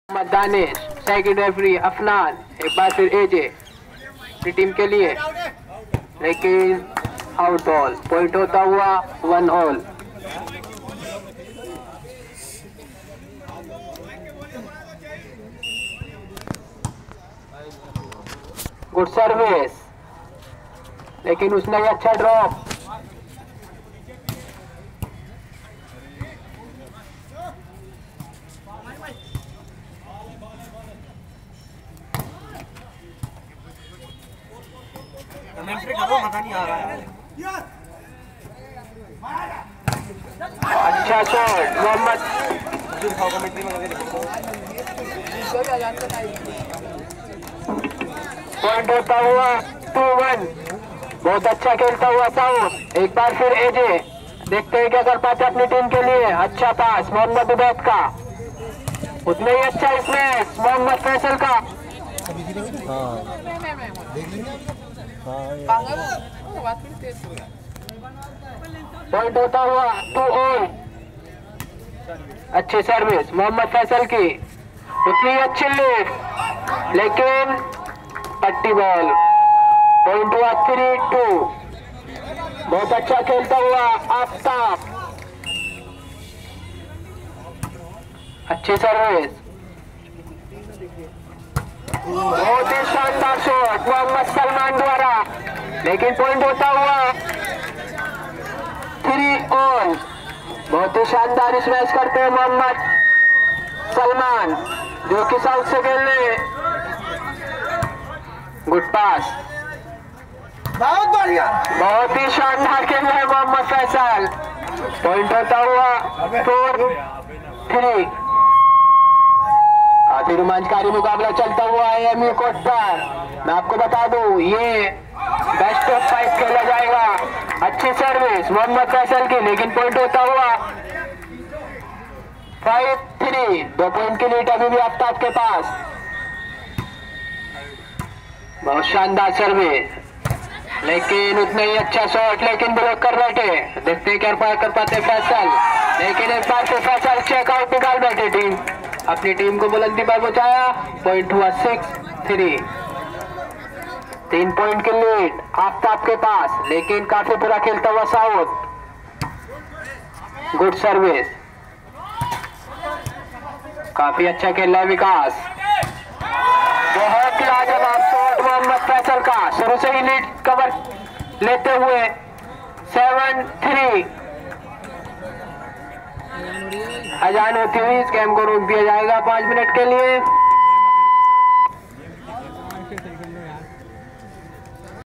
Danish, second referee Afnan, एक बार फिर एजे अपनी टीम के लिए, लेकिन आउट बॉल, पॉइंट होता हुआ 1 ऑल। गुड सर्विस, लेकिन उसने अच्छा ड्रॉप। मजा नहीं आ रहा है। अच्छा शॉट मोहम्मद, पॉइंट होता हुआ 2-1। बहुत अच्छा खेलता हुआ साउथ, एक बार फिर एजे, देखते हैं क्या कर पाते अपनी टीम के लिए। अच्छा पास मोहम्मद उबैद का, उतने ही अच्छा इसमें मोहम्मद फैसल का। पॉइंट होता हुआ 2 ऑल। अच्छी सर्विस मोहम्मद फैसल की, उतनी अच्छी लीड, लेकिन पट्टी बॉल। पॉइंट हुआ 3-2। बहुत अच्छा खेलता हुआ आफ्ताब, अच्छी सर्विस, बहुत ही शानदार शॉट मोहम्मद सलमान द्वारा, लेकिन पॉइंट होता हुआ 3 ऑल। बहुत ही शानदार स्मैश करते हैं मोहम्मद सलमान, जो कि साउथ से खेलने। गुड पास, बहुत बढ़िया, बहुत ही शानदार खेल रहे हैं मोहम्मद फैसल। पॉइंट होता हुआ 4-3। काफी रोमांचकारी मुकाबला चलता हुआ है A.M.U कोर्ट पर। मैं आपको बता दूं, ये बेस्ट ऑफ 5 खेला जाएगा। अच्छी सर्विस मोहम्मद फैसल की, लेकिन पॉइंट होता हुआ 5-3। 2 पॉइंट की लीड अभी भी आफ्ताब के पास। बहुत शानदार सर्विस, लेकिन उतना ही अच्छा शॉट, लेकिन ब्लॉक कर बैठे। देखते क्या कर पाते फैसल, लेकिन एक बार फिर फैसल चेकआउट निकाल बैठे। टीम अपनी टीम को बुलंदी पर पहुंचाया। पॉइंट हुआ 6-3। 3 पॉइंट की लीड आफ्ताब के पास, लेकिन काफी बुरा खेलता हुआ साउथ। गुड सर्विस, काफी अच्छा खेल रहा है विकास। बहुत लाजवाब शॉट मोहम्मद फैसल का, शुरू से ही लीड कवर लेते हुए 7-3। अजान होती हुई इस गेम को रोक दिया जाएगा 5 मिनट के लिए।